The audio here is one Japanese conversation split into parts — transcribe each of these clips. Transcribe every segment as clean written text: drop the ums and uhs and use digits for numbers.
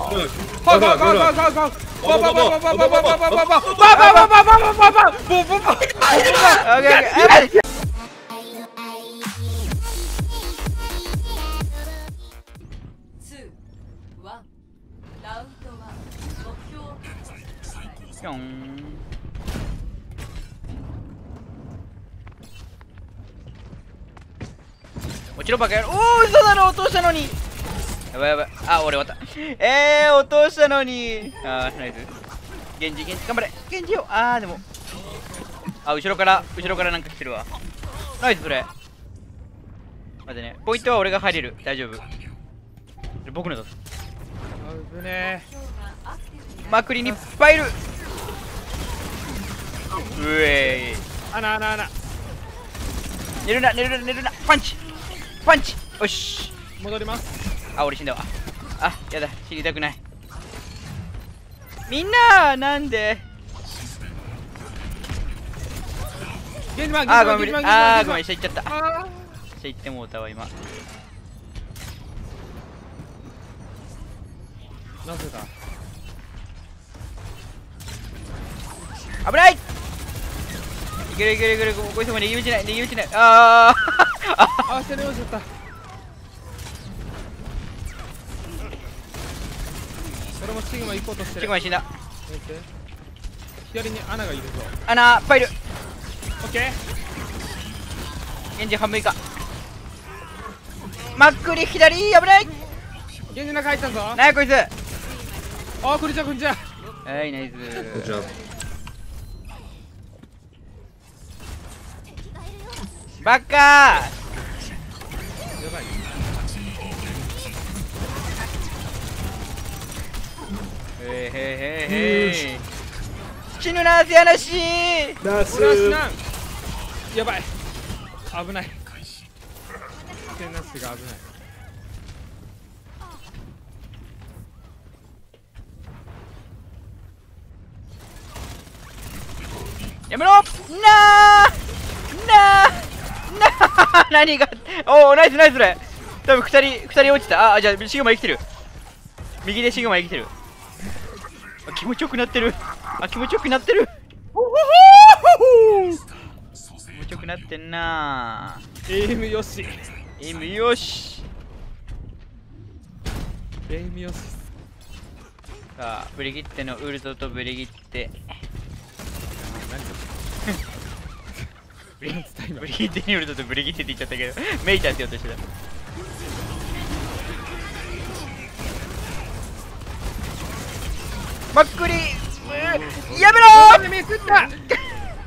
もちろんバカやろ。おお、嘘だろ、落としたのに。やばいやばい。あ、俺終わった。落としたのに。あー、ナイス。ゲンジ、頑張れ。ゲンジよ。あー、でも。あ、後ろからなんか来てるわ。ナイス、それ。待ってね。ポイントは俺が入れる。大丈夫。僕のだぞ。 危ねー。まくりにいっぱいいる。うえい。 穴。 寝るな。パンチ。よし。 戻ります。 あ、俺死んだわ。あ、やだ、死にたくない。みんななんで。 あ、 ごめん、下行っちゃった。下行ってもうたわ、今。 なぜだ。 危ない。いける。こいつも逃げ道ない。ああ、下に落ちちゃった。俺もシグマ行こうとしてる。 シグマ死んだ。 左に穴がいるぞ。 穴いっぱいいる。 オッケー。 ゲンジ半分以下。まっくり左、危ない。 ゲンジの中入ったぞ。 なやこいつ。 あ、こんにちは。 はい、ナイス。バカー。 やばい。 へい。死ぬな、せ話。 俺は死なん。やばい。危ない。セナシが危ない。 やめろ。何が。おお、ナイスそれ。多分2人落ちた。あ、じゃあシグマ生きてる。右でシグマ生きてる。あ、気持ちよくなってる。気持ちよくなってんなエイムよし。 さあ、ブリギッテのウルトとブリギッテ。ブリギッテにウルトとブリギッテって言っちゃったけど、メイちゃんって言おうとしてた。まっくり。やめろー。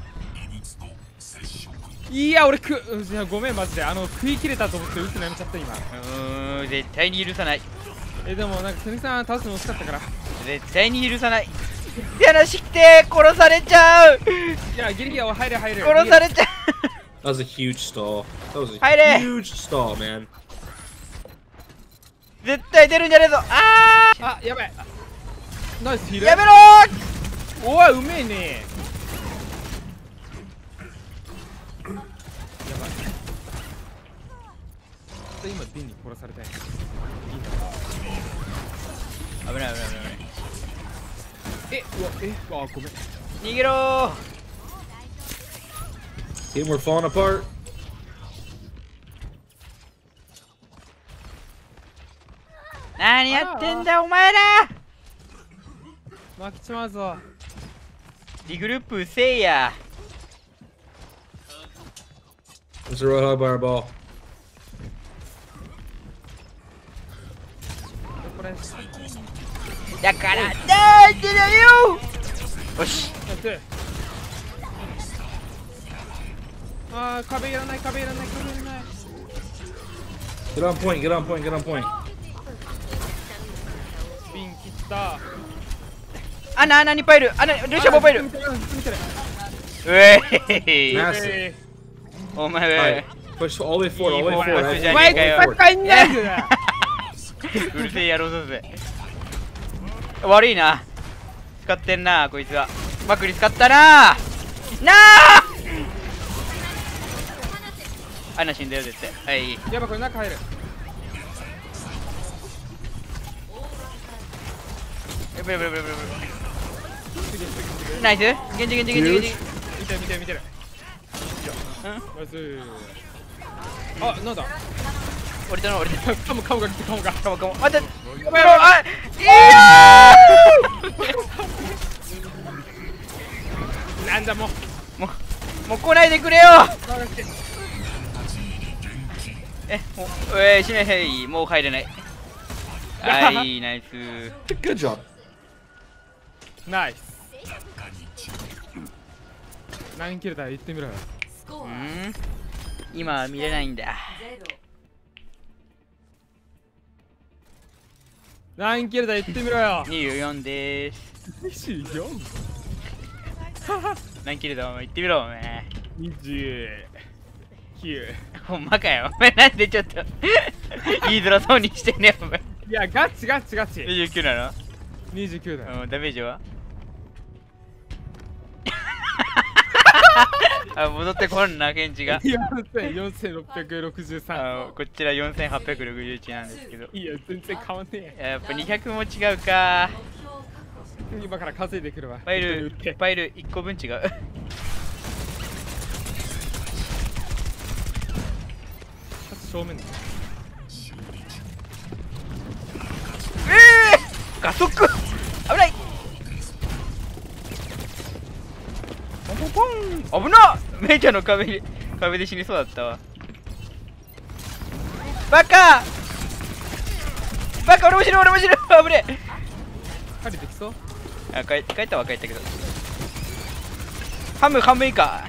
いや、俺ごめんマジで。食い切れたと思って撃つのやめちゃった今。 絶対に許さない。 でもなんかスミさん倒すの惜しかったから。 絶対に許さない。話来て殺されちゃう。 いや、ギリギリ入る。 殺されちゃう。 That was a huge stall. That was a 入れ。 huge stall, man. 絶対出るんじゃねえぞ。 あ、やばい。ナイスヒール。 やめろー。おい、うめえね。やばい。今ビンに殺されたい。 危ない。 ごめん。 逃げろー。 Team, we're falling apart. 何やってんだお前ら。 負けちまうぞ。 リグループせいや。 It's a Roadhog by our ball. だからなんでだよ。よし。 やって。壁いらない。 Get on point. ビン切った。 穴にいっぱいいる。ルシャもいっぱいいる。うえい。 Massive. お前 Alright, push all the way forward. おお前戦いんないぞ。 うるせえ野郎だぜ。悪いな。使ってんなこいつは。マクリ使ったな。アナ死んだよ絶対。はい。 やばい、これ中入る。 ブルブルブルブル。ナイス。ゲンジゲンジゲンジゲンジ。 見てる見てる見てる。まずあ、なんだ降りたの降りた。 カモが来て、カモがかもかも。待って。 やばいあ、いやなんだもうもう来ないでくれよ。しないへい、もう帰れない。はい、ナイス。 Good job. ナイス。何キルだ言ってみろよ。 今は見れないんだ。 何キルだ言ってみろよ。 24でーす。 24？ 何キルだお前言ってみろお前。 29。 ほんまかよお前、なんでちょっと言いづらそうにしてんねんお前。 いやガチガチガチ。 29なの 29だよ。 ダメージはあ、戻ってこんな、ケンチが。 4663。 こちら4861なんですけど。 いや、全然変わんねえ。 やっぱ200も違うか。 今から稼いでくるわ。 ファイル1個分違う。 正面だ。 加速危ない。ポンポンポン危なっ。メイちゃんの壁で死にそうだったわ。バカ俺も死ぬ危ねえ。 狩りできそう？ あ、帰ったは帰ったけど半分以下。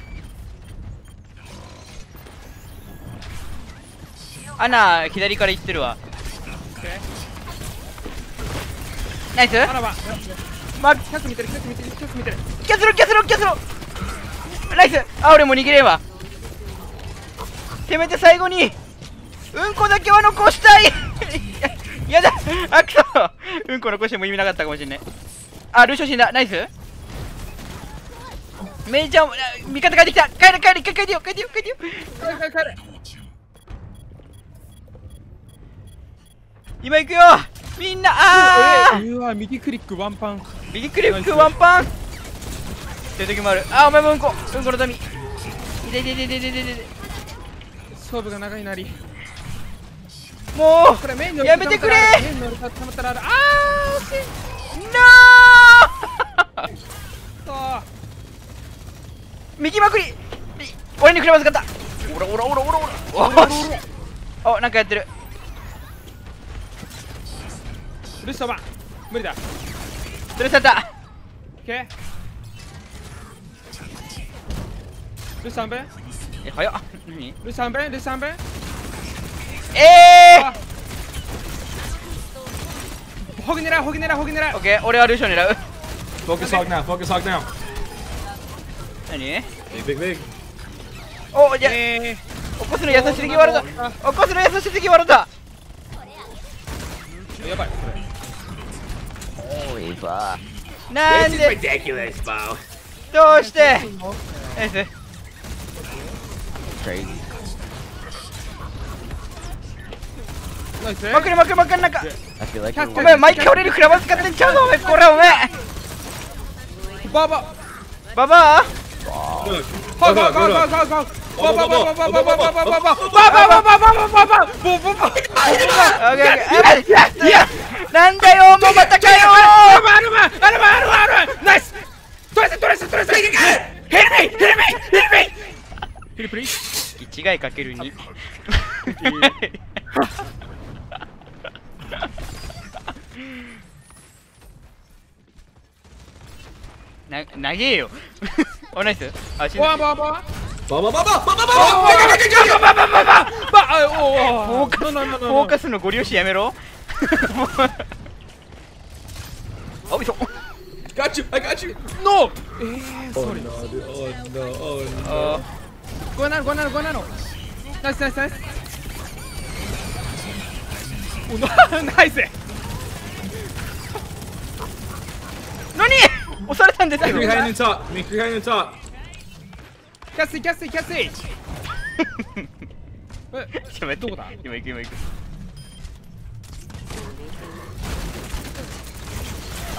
アナ左から行ってるわ。ナイス。 あらば。 ま、 キャス見てる。 キャスロナイス。あ、俺も逃げれんわ。せめて最後にうんこだけは残したいやだ、あ、くそ。うんこ残しても意味なかったかもしれない。あ、ルーショ死んだ。ナイス。メイちゃん、味方帰ってきた。帰れよ。 帰れ。 今行くよみんな。 うわ、右クリックワンパン。 右クリックワンパンって時もある。あ、お前もうんこのため。痛い。 勝負が長いなり。 もこれメインうやめてくれ。 メインのたまったらある。惜しい。 ノー右まくり。俺にくれまずかった。おらおし。お、なんかやってる。 ルシトバ無理だ。 それされた。 オッケー。ルシ3分。 早っ。何ルシ3分。ホグ狙う。 オッケー、俺はルーション狙う。 Focus hog now. 何 Big. お、じゃ起こすの優しすぎ悪だ。 やばい。 なんで Ridiculous, Bo. どうしてナイス。 Crazy. ナイス。 まくるなんか。 I feel like お前毎回俺にクラマ使ってんちゃうぞお前。これお前ババババア。なんだよ、もうまたかよ。 ナイス。トレスヘルプリ 1害かける2。投げよ。お、ナイス。あ、死んだ。フォーカスのご利用しやめろ。あ、ういしょ。 I got you. No! Oh no, dude. Oh no. 5なの。ナイス。ナイス。 何押されたんですけど。 Behind the top. キャスイどこだ。 今行く。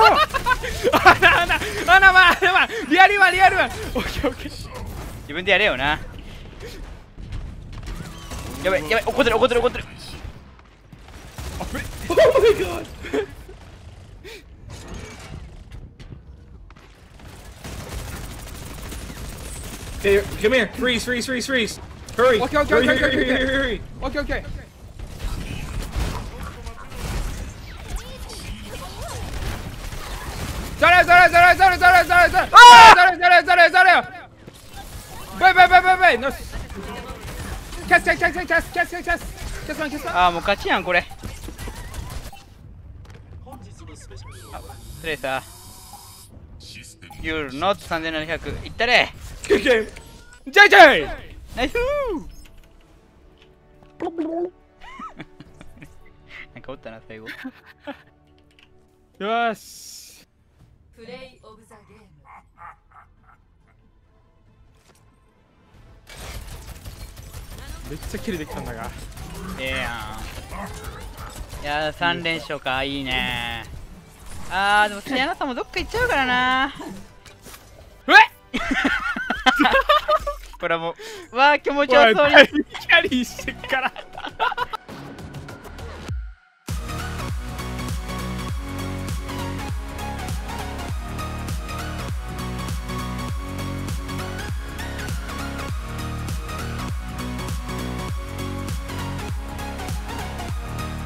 アナマンリアルマンオッケーオッケー。 自分でやれよな。やばい怒ってる。 あぶれ Oh my god! Hey, come here. Freeze. Hurry. Okay. Hurry. オッケーオッケー。それベイノスキャスマンああもう勝ちやんこれ。スレイサー You're not 3700いったれ。 Good game. JJ ナイスなんかおったな最後。 よしプレイオブザゲーム。 めっちゃキルできたんだが。 ええやん。いやー3連勝かいいね。あーでも次あなたもどっか行っちゃうからな。これはもうわー気持ちよさそうにキャリーしてっから